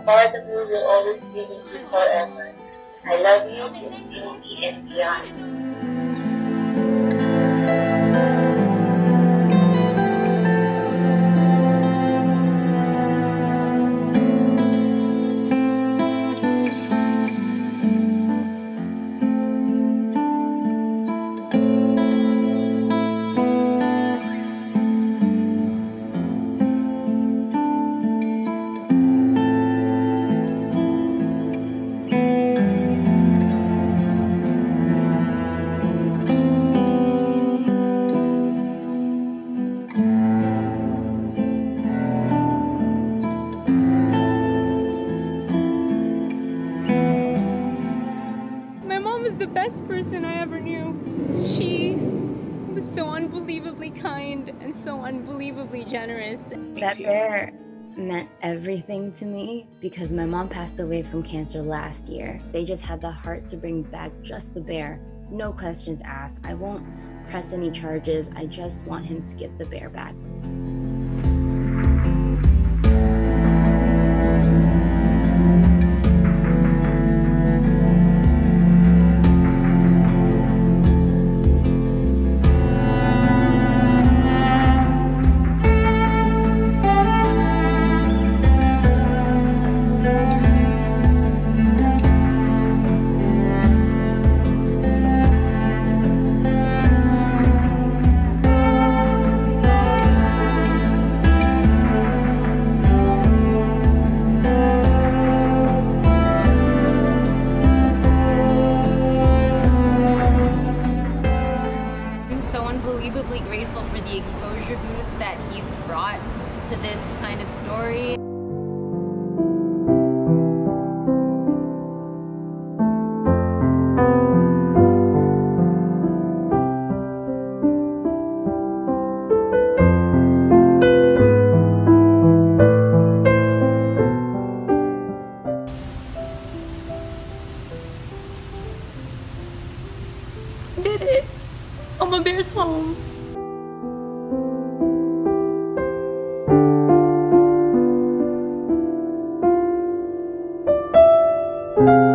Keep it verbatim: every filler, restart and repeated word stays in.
part of me will always be with you forever. I love you, infinity and beyond. My mom was the best person I ever knew. She was so unbelievably kind and so unbelievably generous. That bear meant everything to me because my mom passed away from cancer last year. They just had the heart to bring back just the bear. No questions asked. I won't press any charges. I just want him to give the bear back. Unbelievably grateful for the exposure boost that he's brought to this kind of story. Did it! Mama Bear's home. Thank you.